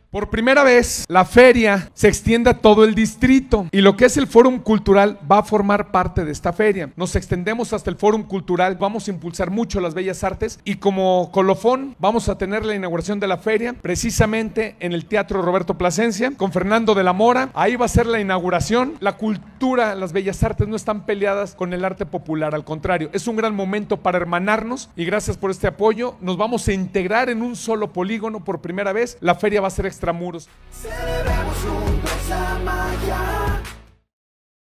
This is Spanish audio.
Por primera vez, la feria se extiende a todo el distrito y lo que es el Fórum Cultural va a formar parte de esta feria. Nos extendemos hasta el Fórum Cultural, vamos a impulsar mucho las bellas artes y como colofón vamos a tener la inauguración de la feria precisamente en el Teatro Roberto Plasencia con Fernando de la Mora. Ahí va a ser la inauguración. La cultura, las bellas artes no están peleadas con el arte popular, al contrario, es un gran momento para hermanarnos y gracias por este apoyo. Nos vamos a integrar en un solo polígono por primera vez. La feria va a ser extramuros. Celebremos juntos la magia.